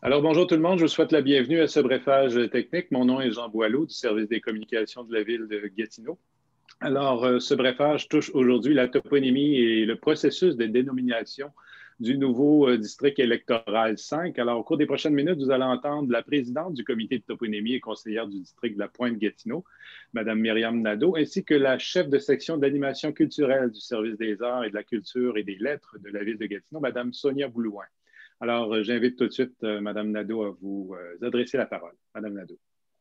Alors, bonjour tout le monde, je vous souhaite la bienvenue à ce brefage technique. Mon nom est Jean Boileau du service des communications de la ville de Gatineau. Alors, ce brefage touche aujourd'hui la toponymie et le processus de dénomination du nouveau district électoral 5. Alors, au cours des prochaines minutes, vous allez entendre la présidente du comité de toponymie et conseillère du district de la Pointe-Gatineau, Mme Myriam Nadeau, ainsi que la chef de section d'animation culturelle du service des arts et de la culture et des lettres de la ville de Gatineau, Mme Sonia Boulouin. Alors, j'invite tout de suite Mme Nadeau à vous adresser la parole. Mme Nadeau.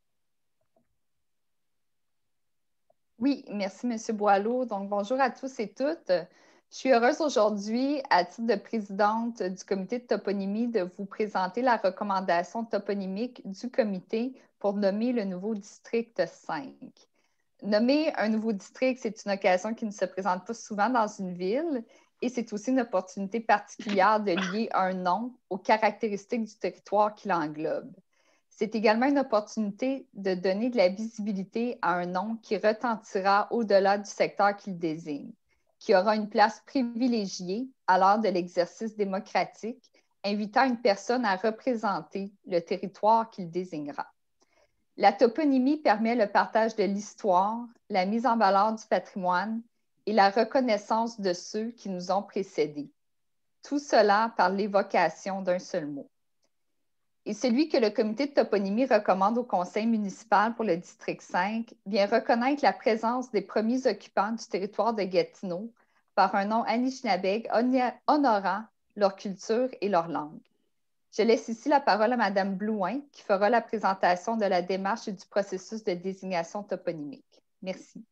Oui, merci, M. Boileau. Donc, bonjour à tous et toutes. Je suis heureuse aujourd'hui, à titre de présidente du comité de toponymie, de vous présenter la recommandation toponymique du comité pour nommer le nouveau district 5. Nommer un nouveau district, c'est une occasion qui ne se présente pas souvent dans une ville et c'est aussi une opportunité particulière de lier un nom aux caractéristiques du territoire qui l'englobe. C'est également une opportunité de donner de la visibilité à un nom qui retentira au-delà du secteur qu'il désigne, qui aura une place privilégiée à l'heure de l'exercice démocratique, invitant une personne à représenter le territoire qu'il désignera. La toponymie permet le partage de l'histoire, la mise en valeur du patrimoine et la reconnaissance de ceux qui nous ont précédés. Tout cela par l'évocation d'un seul mot. Et celui que le comité de toponymie recommande au conseil municipal pour le district 5 vient reconnaître la présence des premiers occupants du territoire de Gatineau par un nom anishinabeg honorant leur culture et leur langue. Je laisse ici la parole à Mme Blouin qui fera la présentation de la démarche et du processus de désignation toponymique. Merci.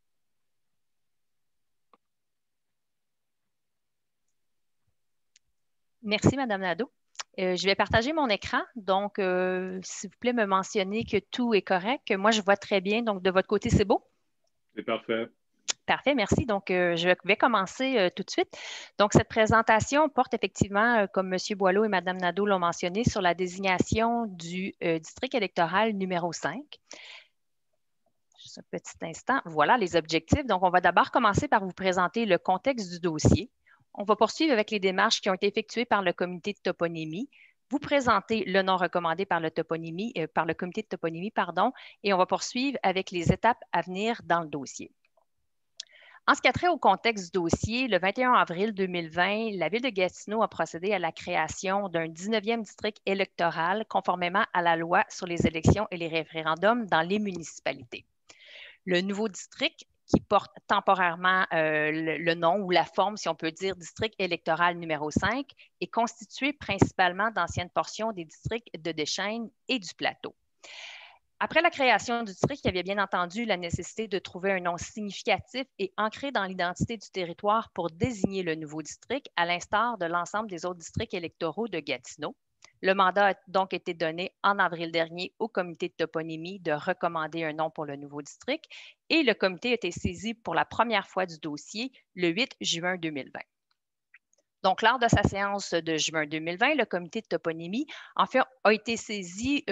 Merci, Mme Nadeau. Je vais partager mon écran. Donc, s'il vous plaît, me mentionner que tout est correct. Moi, je vois très bien. Donc, de votre côté, c'est beau? C'est parfait. Parfait, merci. Donc, je vais commencer tout de suite. Donc, cette présentation porte effectivement, comme M. Boileau et Mme Nadeau l'ont mentionné, sur la désignation du district électoral numéro 5. Juste un petit instant. Voilà les objectifs. Donc, on va d'abord commencer par vous présenter le contexte du dossier. On va poursuivre avec les démarches qui ont été effectuées par le comité de toponymie, vous présenter le nom recommandé par le comité de toponymie, et on va poursuivre avec les étapes à venir dans le dossier. En ce qui a trait au contexte du dossier, le 21 avril 2020, la Ville de Gatineau a procédé à la création d'un 19e district électoral conformément à la loi sur les élections et les référendums dans les municipalités. Le nouveau district, qui porte temporairement le nom ou la forme, si on peut dire, district électoral numéro 5, est constitué principalement d'anciennes portions des districts de Deschênes et du Plateau. Après la création du district, il y avait bien entendu la nécessité de trouver un nom significatif et ancré dans l'identité du territoire pour désigner le nouveau district, à l'instar de l'ensemble des autres districts électoraux de Gatineau. Le mandat a donc été donné en avril dernier au comité de toponymie de recommander un nom pour le nouveau district et le comité a été saisi pour la première fois du dossier le 8 juin 2020. Donc, lors de sa séance de juin 2020, le comité de toponymie, en fait, a été saisi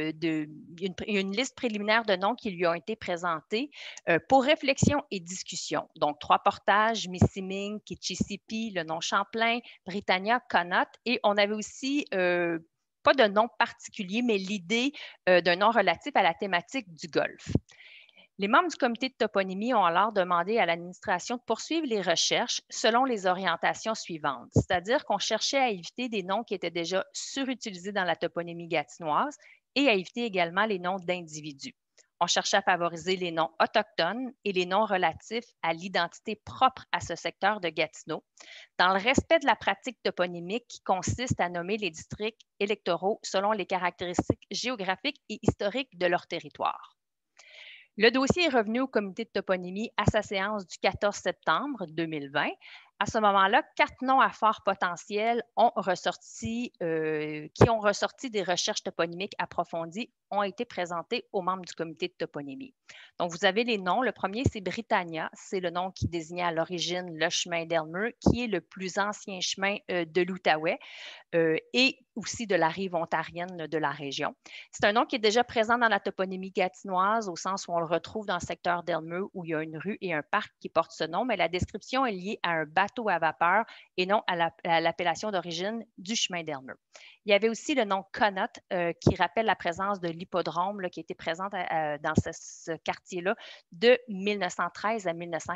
d'une liste préliminaire de noms qui lui ont été présentés pour réflexion et discussion. Donc, 3 portages, Missiming, Kitchissippi, le nom Champlain, Britannia, Connaught, et on avait aussi pas de nom particulier, mais l'idée d'un nom relatif à la thématique du golfe. Les membres du comité de toponymie ont alors demandé à l'administration de poursuivre les recherches selon les orientations suivantes, c'est-à-dire qu'on cherchait à éviter des noms qui étaient déjà surutilisés dans la toponymie gatinoise et à éviter également les noms d'individus. On cherchait à favoriser les noms autochtones et les noms relatifs à l'identité propre à ce secteur de Gatineau, dans le respect de la pratique toponymique qui consiste à nommer les districts électoraux selon les caractéristiques géographiques et historiques de leur territoire. Le dossier est revenu au comité de toponymie à sa séance du 14 septembre 2020. À ce moment-là, 4 noms à fort potentiel qui ont ressorti des recherches toponymiques approfondies ont été présentés aux membres du comité de toponymie. Donc, vous avez les noms. Le premier, c'est Britannia. C'est le nom qui désignait à l'origine le chemin d'Elmer, qui est le plus ancien chemin de l'Outaouais et aussi de la rive ontarienne de la région. C'est un nom qui est déjà présent dans la toponymie gatinoise, au sens où on le retrouve dans le secteur d'Elmer, où il y a une rue et un parc qui portent ce nom, mais la description est liée à un bateau à vapeur et non à l'appellation d'origine du chemin d'Elmer. Il y avait aussi le nom Connaught, qui rappelle la présence de l'hippodrome qui était présente dans ce quartier-là de 1913 à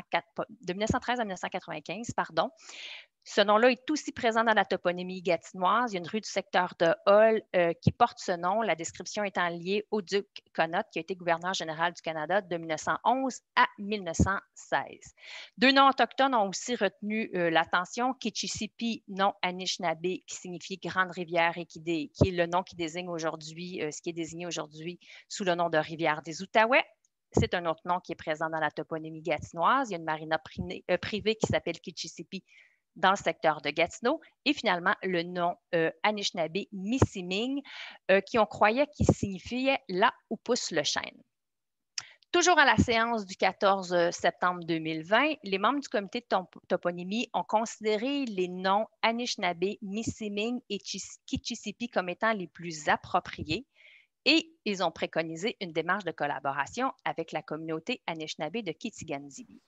1995, pardon. Ce nom-là est aussi présent dans la toponymie gatinoise. Il y a une rue du secteur de Hull qui porte ce nom, la description étant liée au duc Connaught, qui a été gouverneur général du Canada de 1911 à 1916. Deux noms autochtones ont aussi retenu l'attention. Kitchissippi, nom Anishinaabe, qui signifie grande rivière et qui est le nom qui désigne aujourd'hui, ce qui est désigné aujourd'hui sous le nom de rivière des Outaouais. C'est un autre nom qui est présent dans la toponymie gatinoise. Il y a une marina privée qui s'appelle Kitchissippi dans le secteur de Gatineau, et finalement le nom Anishinaabe-Missiming, qui on croyait qu'il signifiait là où pousse le chêne. Toujours à la séance du 14 septembre 2020, les membres du comité de toponymie ont considéré les noms Anishinaabe, Missiming et Kitchissippi comme étant les plus appropriés, et ils ont préconisé une démarche de collaboration avec la communauté Anishinaabe de Kitigan-Zibi.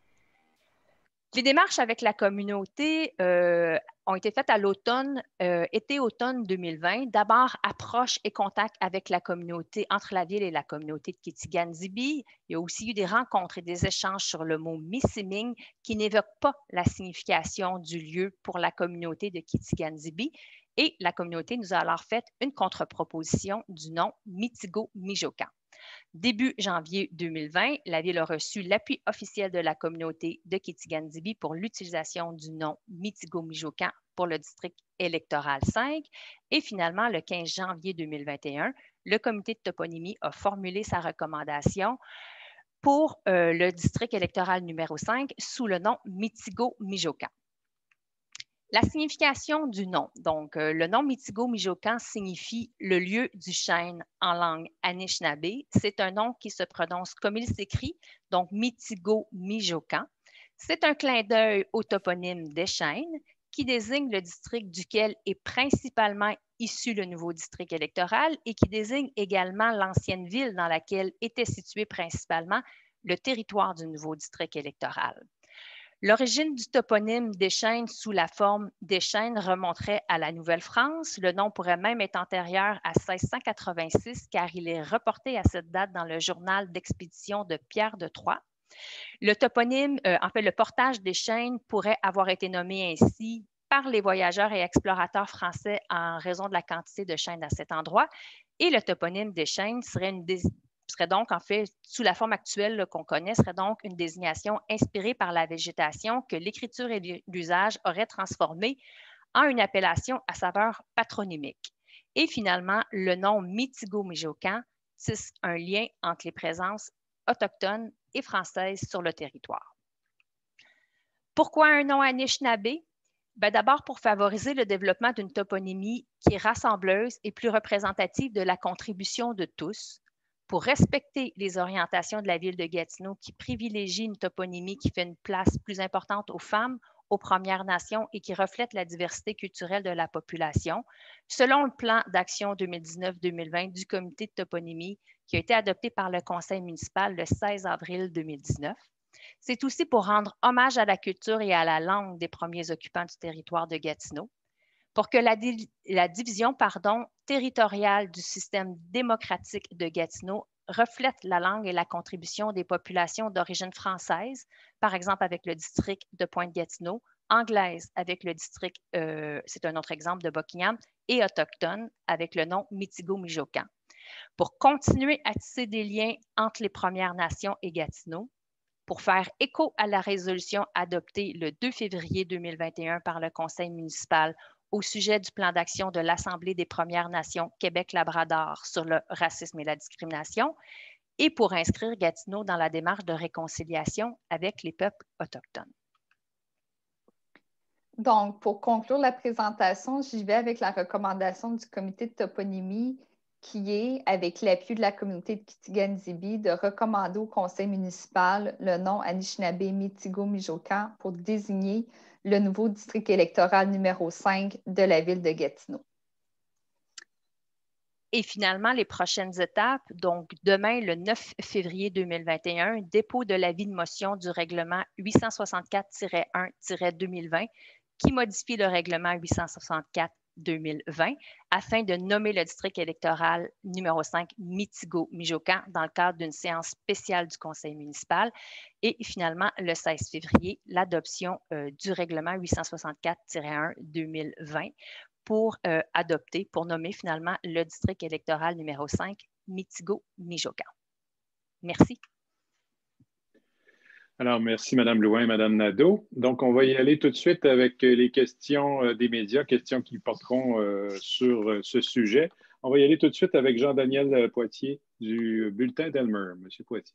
Les démarches avec la communauté ont été faites à l'automne, été-automne 2020. D'abord, approche et contact avec la communauté, entre la ville et la communauté de Kitigan-Zibi. Il y a aussi eu des rencontres et des échanges sur le mot Missiming, qui n'évoque pas la signification du lieu pour la communauté de Kitigan-Zibi. Et la communauté nous a alors fait une contre-proposition du nom Mitigo-Mijocan. Début janvier 2020, la Ville a reçu l'appui officiel de la communauté de Kitigan-Zibi pour l'utilisation du nom Mitigo-Mijocan pour le district électoral 5. Et finalement, le 15 janvier 2021, le comité de toponymie a formulé sa recommandation pour le district électoral numéro 5 sous le nom Mitigo-Mijocan. La signification du nom. Donc, le nom Mitigo-Mijocan signifie le lieu du chêne en langue Anishinaabe. C'est un nom qui se prononce comme il s'écrit, donc Mitigo-Mijocan. C'est un clin d'œil au toponyme des chênes qui désigne le district duquel est principalement issu le nouveau district électoral et qui désigne également l'ancienne ville dans laquelle était situé principalement le territoire du nouveau district électoral. L'origine du toponyme Deschênes sous la forme Deschênes remonterait à la Nouvelle-France. Le nom pourrait même être antérieur à 1686 car il est reporté à cette date dans le journal d'expédition de Pierre de Troyes. Le toponyme, le portage Deschênes pourrait avoir été nommé ainsi par les voyageurs et explorateurs français en raison de la quantité de chênes à cet endroit. Et le toponyme Deschênes serait donc, en fait, sous la forme actuelle qu'on connaît, serait donc une désignation inspirée par la végétation que l'écriture et l'usage auraient transformée en une appellation à saveur patronymique. Et finalement, le nom Mitigo-Mijocan tisse un lien entre les présences autochtones et françaises sur le territoire. Pourquoi un nom Anishinaabe? D'abord, pour favoriser le développement d'une toponymie qui est rassembleuse et plus représentative de la contribution de tous, pour respecter les orientations de la ville de Gatineau qui privilégie une toponymie qui fait une place plus importante aux femmes, aux Premières Nations et qui reflète la diversité culturelle de la population, selon le plan d'action 2019-2020 du comité de toponymie qui a été adopté par le conseil municipal le 16 avril 2019. C'est aussi pour rendre hommage à la culture et à la langue des premiers occupants du territoire de Gatineau, pour que la division territoriale du système démocratique de Gatineau reflète la langue et la contribution des populations d'origine française, par exemple avec le district de Pointe-Gatineau, anglaise avec le district, c'est un autre exemple de Buckingham, et autochtone avec le nom Mitigo-Mijocan. Pour continuer à tisser des liens entre les Premières Nations et Gatineau, pour faire écho à la résolution adoptée le 2 février 2021 par le conseil municipal au sujet du plan d'action de l'Assemblée des Premières Nations Québec-Labrador sur le racisme et la discrimination et pour inscrire Gatineau dans la démarche de réconciliation avec les peuples autochtones. Donc, pour conclure la présentation, j'y vais avec la recommandation du comité de toponymie qui est, avec l'appui de la communauté de Kitigan-Zibi, de recommander au conseil municipal le nom Anishinaabe-Mitigo-Mijocan pour désigner le nouveau district électoral numéro 5 de la ville de Gatineau. Et finalement, les prochaines étapes, donc demain, le 9 février 2021, dépôt de l'avis de motion du règlement 864-1-2020 qui modifie le règlement 864-2020 afin de nommer le district électoral numéro 5 Mitigo-Mijocan dans le cadre d'une séance spéciale du conseil municipal. Et finalement, le 16 février, l'adoption du règlement 864-1-2020 pour adopter, pour nommer finalement le district électoral numéro 5 Mitigo-Mijocan. Merci. Alors, merci Mme Louin et Mme Nadeau. Donc, on va y aller tout de suite avec les questions des médias, questions qui porteront sur ce sujet. On va y aller tout de suite avec Jean-Daniel Poitier du bulletin d'Elmer. Monsieur Poitier.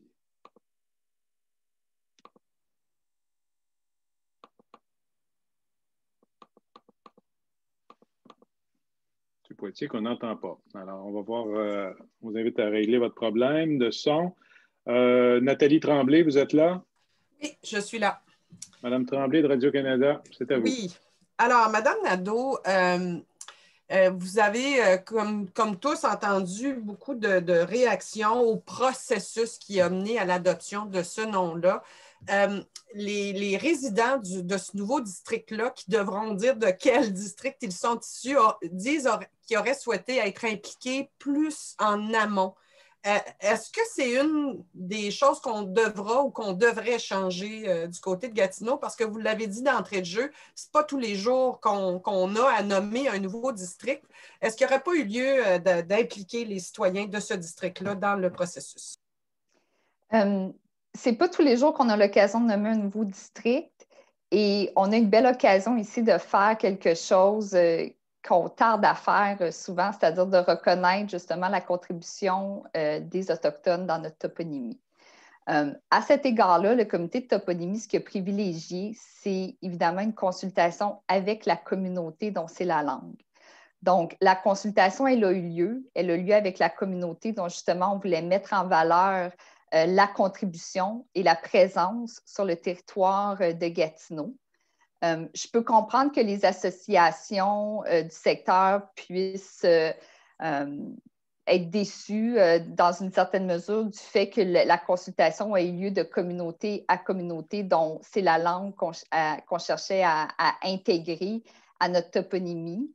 Monsieur Poitier, qu'on n'entend pas. Alors, on va voir, on vous invite à régler votre problème de son. Nathalie Tremblay, vous êtes là? Oui, je suis là. Madame Tremblay de Radio-Canada, c'est à vous. Oui. Alors, Madame Nadeau, vous avez, comme tous, entendu beaucoup de réactions au processus qui a mené à l'adoption de ce nom-là. Les résidents de ce nouveau district-là, qui devront dire de quel district ils sont issus, disent qu'ils auraient souhaité être impliqués plus en amont. Est-ce que c'est une des choses qu'on devra ou qu'on devrait changer du côté de Gatineau? Parce que vous l'avez dit d'entrée de jeu, ce n'est pas tous les jours qu'on a à nommer un nouveau district. Est-ce qu'il n'y aurait pas eu lieu d'impliquer les citoyens de ce district-là dans le processus? Ce n'est pas tous les jours qu'on a l'occasion de nommer un nouveau district et on a une belle occasion ici de faire quelque chose qu'on tarde à faire souvent, c'est-à-dire de reconnaître justement la contribution des Autochtones dans notre toponymie. À cet égard-là, le comité de toponymie, ce qu'il a privilégié, c'est évidemment une consultation avec la communauté dont c'est la langue. Donc, la consultation, elle a eu lieu. Elle a lieu avec la communauté dont justement on voulait mettre en valeur la contribution et la présence sur le territoire de Gatineau. Je peux comprendre que les associations du secteur puissent être déçues dans une certaine mesure du fait que la consultation a eu lieu de communauté à communauté, dont c'est la langue qu'on cherchait à intégrer à notre toponymie.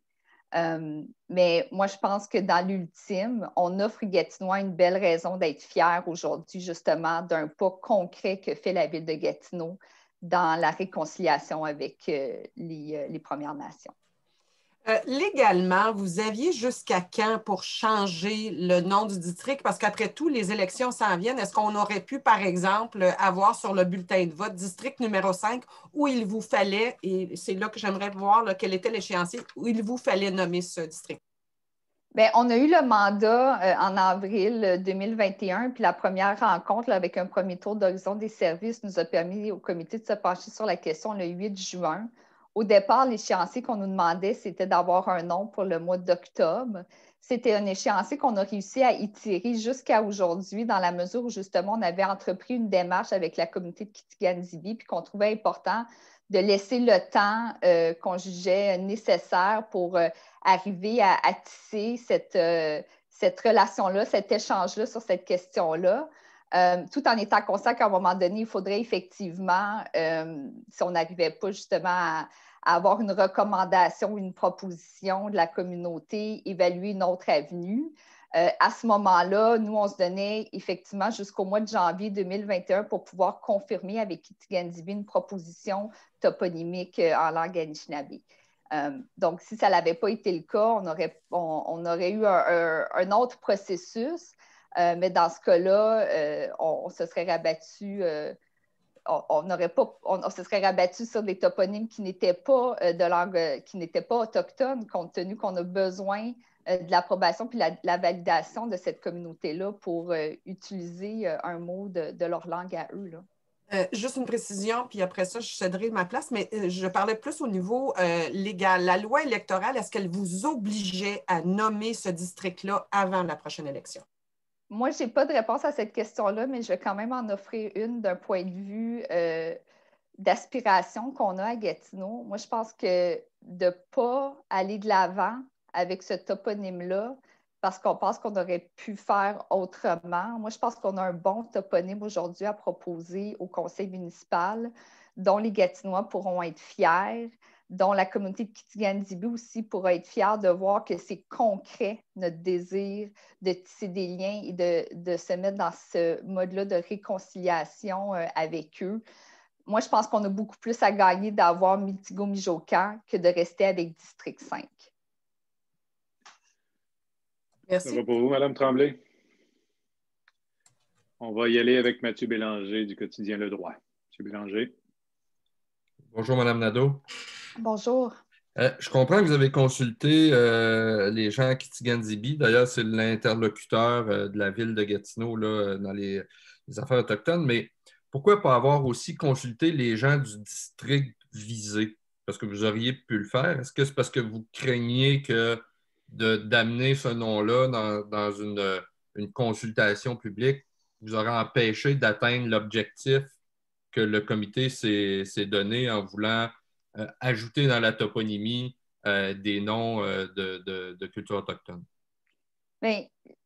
Mais moi, je pense que dans l'ultime, on offre aux Gatinois une belle raison d'être fiers aujourd'hui, justement, d'un pas concret que fait la ville de Gatineau dans la réconciliation avec les Premières Nations. Légalement, vous aviez jusqu'à quand pour changer le nom du district? Parce qu'après tout, les élections s'en viennent. Est-ce qu'on aurait pu, par exemple, avoir sur le bulletin de vote district numéro 5 où il vous fallait, et c'est là que j'aimerais voir quel était l'échéancier, où il vous fallait nommer ce district? Bien, on a eu le mandat en avril 2021, puis la première rencontre là, avec un premier tour d'horizon des services nous a permis au comité de se pencher sur la question le 8 juin. Au départ, l'échéancier qu'on nous demandait, c'était d'avoir un nom pour le mois d'octobre. C'était un échéancier qu'on a réussi à étirer jusqu'à aujourd'hui, dans la mesure où justement on avait entrepris une démarche avec la communauté de Kitigan-Zibi, puis qu'on trouvait important de laisser le temps qu'on jugeait nécessaire pour arriver à tisser cette relation-là, cet échange-là sur cette question-là, tout en étant conscient qu'à un moment donné, il faudrait effectivement, si on n'arrivait pas justement à avoir une recommandation ou une proposition de la communauté, évaluer une autre avenue. À ce moment-là, nous, on se donnait effectivement jusqu'au mois de janvier 2021 pour pouvoir confirmer avec Kitigan-Zibi une proposition toponymique en langue Anishinaabe. Donc, si ça n'avait pas été le cas, on aurait eu un autre processus, mais dans ce cas-là, on se serait rabattu. On se serait rabattu sur des toponymes qui n'étaient pas de langue, qui n'étaient pas autochtones, compte tenu qu'on a besoin de l'approbation puis la validation de cette communauté-là pour utiliser un mot de leur langue à eux, là. Juste une précision, puis après ça, je céderai ma place, mais je parlais plus au niveau légal. La loi électorale, est-ce qu'elle vous obligeait à nommer ce district-là avant la prochaine élection? Moi, je n'ai pas de réponse à cette question-là, mais je vais quand même en offrir une d'un point de vue d'aspiration qu'on a à Gatineau. Moi, je pense que de ne pas aller de l'avant avec ce toponyme-là, parce qu'on pense qu'on aurait pu faire autrement. Moi, je pense qu'on a un bon toponyme aujourd'hui à proposer au conseil municipal, dont les Gatinois pourront être fiers, dont la communauté de Kitigan-Zibi aussi pourra être fière de voir que c'est concret, notre désir de tisser des liens et de se mettre dans ce mode-là de réconciliation avec eux. Moi, je pense qu'on a beaucoup plus à gagner d'avoir Mitigo-Mijocan que de rester avec District 5. Merci. Ça va pour vous, Mme Tremblay? On va y aller avec Mathieu Bélanger du quotidien Le Droit. Monsieur Bélanger. Bonjour, Mme Nadeau. Bonjour. Je comprends que vous avez consulté les gens à Kitigan-Zibi. D'ailleurs, c'est l'interlocuteur de la ville de Gatineau là, dans les affaires autochtones. Mais pourquoi pas avoir aussi consulté les gens du district visé? Parce que vous auriez pu le faire. Est-ce que c'est parce que vous craignez que d'amener ce nom-là dans une consultation publique vous aurez empêché d'atteindre l'objectif que le comité s'est donné en voulant ajouter dans la toponymie des noms de culture autochtone? Bien,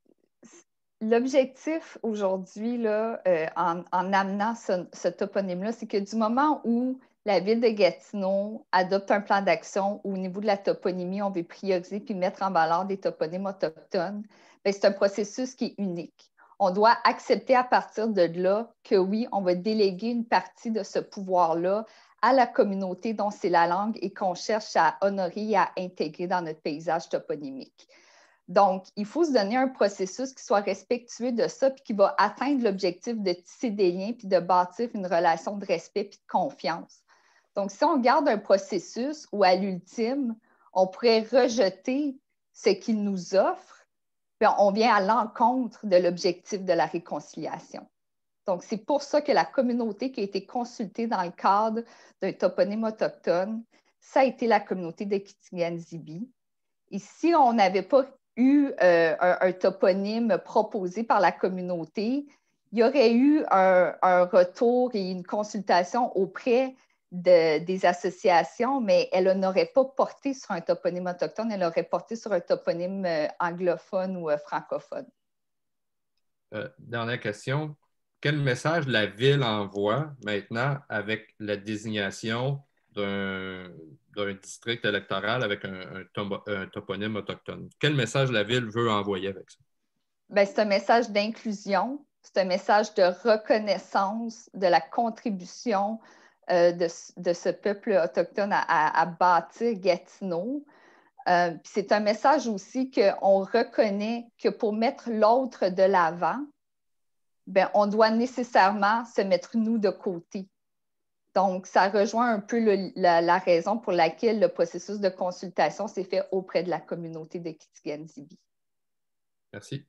l'objectif aujourd'hui, là, en amenant ce toponyme-là, c'est que du moment où la ville de Gatineau adopte un plan d'action où, au niveau de la toponymie, on veut prioriser puis mettre en valeur des toponymes autochtones, bien, c'est un processus qui est unique. On doit accepter à partir de là que oui, on va déléguer une partie de ce pouvoir-là à la communauté dont c'est la langue et qu'on cherche à honorer et à intégrer dans notre paysage toponymique. Donc, il faut se donner un processus qui soit respectueux de ça puis qui va atteindre l'objectif de tisser des liens puis de bâtir une relation de respect puis de confiance. Donc, si on garde un processus où, à l'ultime, on pourrait rejeter ce qu'il nous offre, bien, on vient à l'encontre de l'objectif de la réconciliation. Donc, c'est pour ça que la communauté qui a été consultée dans le cadre d'un toponyme autochtone, ça a été la communauté de Kitigan-Zibi. Et si on n'avait pas eu un toponyme proposé par la communauté, il y aurait eu un retour et une consultation auprès des associations, mais elle n'aurait pas porté sur un toponyme autochtone, elle aurait porté sur un toponyme anglophone ou francophone. Dernière question. Quel message la ville envoie maintenant avec la désignation d'un district électoral avec un toponyme autochtone? Quel message la ville veut envoyer avec ça? Bien, c'est un message d'inclusion, c'est un message de reconnaissance de la contribution de ce peuple autochtone à bâtir Gatineau. C'est un message aussi qu'on reconnaît que pour mettre l'autre de l'avant, bien, on doit nécessairement se mettre nous de côté. Donc, ça rejoint un peu la raison pour laquelle le processus de consultation s'est fait auprès de la communauté de Kitigan-Zibi. Merci.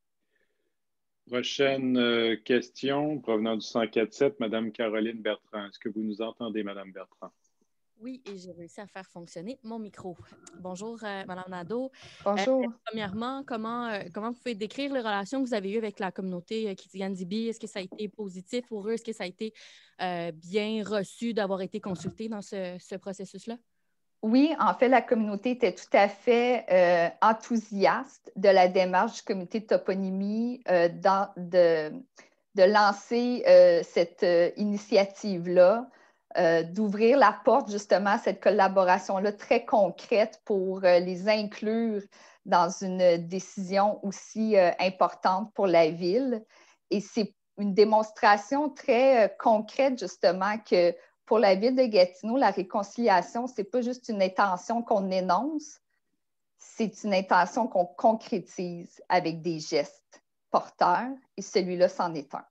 Prochaine question provenant du 104.7, Mme Caroline Bertrand. Est-ce que vous nous entendez, Mme Bertrand? Oui, et j'ai réussi à faire fonctionner mon micro. Bonjour, Mme Nadeau. Bonjour. Premièrement, comment vous pouvez décrire les relations que vous avez eues avec la communauté Kitigan-Zibi? Est-ce que ça a été positif pour eux? Est-ce que ça a été bien reçu d'avoir été consulté dans ce processus-là? Oui, en fait, la communauté était tout à fait enthousiaste de la démarche du comité de toponymie de lancer cette initiative-là. D'ouvrir la porte justement à cette collaboration-là très concrète pour les inclure dans une décision aussi importante pour la ville. Et c'est une démonstration très concrète justement que pour la ville de Gatineau, la réconciliation, ce n'est pas juste une intention qu'on énonce, c'est une intention qu'on concrétise avec des gestes porteurs et celui-là, c'en est un.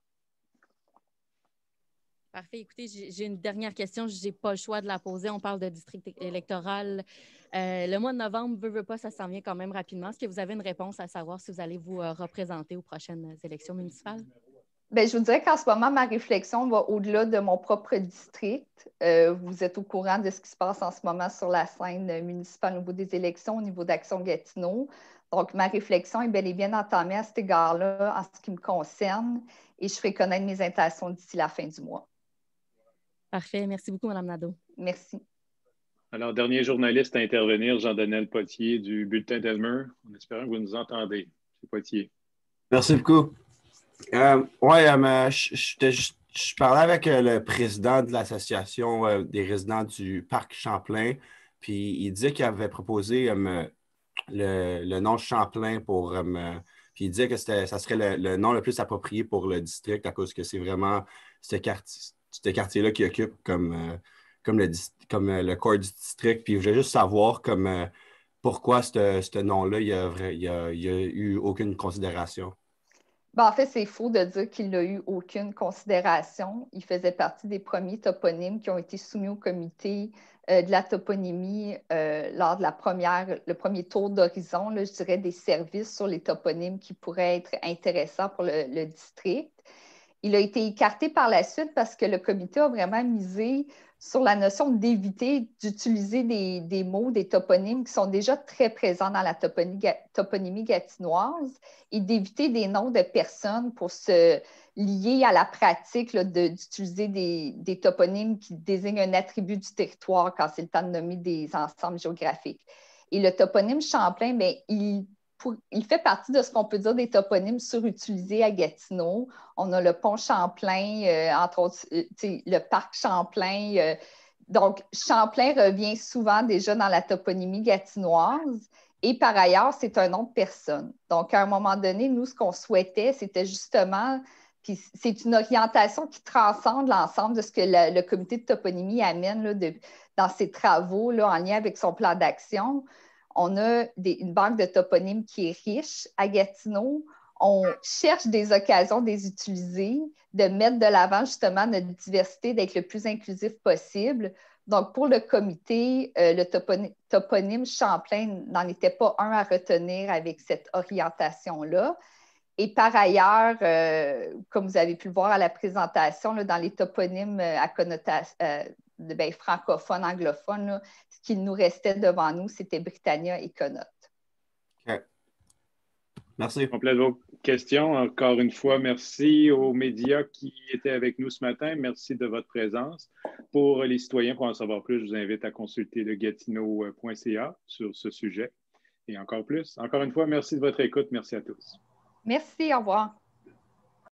Parfait. Écoutez, j'ai une dernière question. Je n'ai pas le choix de la poser. On parle de district électoral. Le mois de novembre, veut pas, ça s'en vient quand même rapidement. Est-ce que vous avez une réponse à savoir si vous allez vous représenter aux prochaines élections municipales? Bien, je vous dirais qu'en ce moment, ma réflexion va au-delà de mon propre district. Vous êtes au courant de ce qui se passe en ce moment sur la scène municipale au niveau des élections, au niveau d'Action Gatineau. Donc, ma réflexion est bel et bien entamée à cet égard-là en ce qui me concerne et je ferai connaître mes intentions d'ici la fin du mois. Parfait. Merci beaucoup, Mme Nadeau. Merci. Alors, dernier journaliste à intervenir, Jean-Daniel Potier du Bulletin d'Elmer. En espérant que vous nous entendez. M. Potier. Merci beaucoup. Je parlais avec le président de l'association des résidents du Parc Champlain, puis il disait qu'il avait proposé le nom Champlain pour. Puis il disait que ça serait le nom le plus approprié pour le district à cause que c'est vraiment ce quartier-là qui occupe comme le corps du district. Puis je voulais juste savoir pourquoi ce nom-là, il n'y a eu aucune considération. Ben, en fait, c'est faux de dire qu'il n'a eu aucune considération. Il faisait partie des premiers toponymes qui ont été soumis au comité de la toponymie lors de le premier tour d'horizon, je dirais, des services sur les toponymes qui pourraient être intéressants pour le district. Il a été écarté par la suite parce que le comité a vraiment misé sur la notion d'éviter d'utiliser des mots, des toponymes qui sont déjà très présents dans la toponymie gatinoise et d'éviter des noms de personnes pour se lier à la pratique d'utiliser des toponymes qui désignent un attribut du territoire quand c'est le temps de nommer des ensembles géographiques. Et le toponyme Champlain, bien, il fait partie de ce qu'on peut dire des toponymes surutilisés à Gatineau. On a le pont Champlain, entre autres, le parc Champlain. Donc, Champlain revient souvent déjà dans la toponymie gatinoise. Et par ailleurs, c'est un nom de personne. Donc, à un moment donné, nous, ce qu'on souhaitait, c'était justement, puis c'est une orientation qui transcende l'ensemble de ce que le comité de toponymie amène dans ses travaux en lien avec son plan d'action. On a une banque de toponymes qui est riche à Gatineau. On cherche des occasions de les utiliser, de mettre de l'avant justement notre diversité, d'être le plus inclusif possible. Donc, pour le comité, le toponyme Champlain n'en était pas un à retenir avec cette orientation-là. Et par ailleurs, comme vous avez pu le voir à la présentation, dans les toponymes à connotation francophone, anglophone, ce qui nous restait devant nous, c'était Britannia et Connaught. OK. Merci. Complète vos questions. Encore une fois, merci aux médias qui étaient avec nous ce matin. Merci de votre présence. Pour les citoyens, pour en savoir plus, je vous invite à consulter le gatineau.ca sur ce sujet. Et encore plus. Encore une fois, merci de votre écoute. Merci à tous. Merci, au revoir.